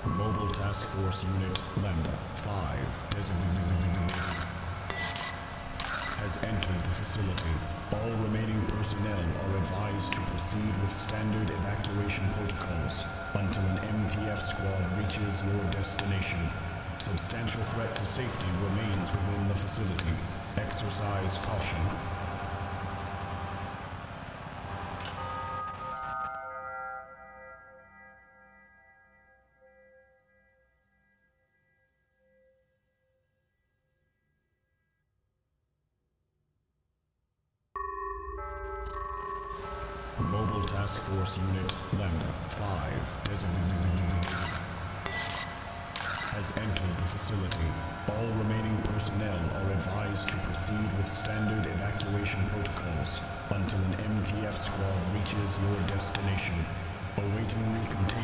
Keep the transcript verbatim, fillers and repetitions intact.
Mobile Task Force Unit Lamba five designated has entered the facility. All remaining personnel are advised to proceed with standard evacuation protocols until an M T F squad reaches your destination. Substantial threat to safety remains within the facility. Exercise caution. Mobile Task Force Unit Lamba five designated has entered the facility. All remaining personnel are advised to proceed with standard evacuation protocols until an M T F squad reaches your destination. Awaiting recontainment.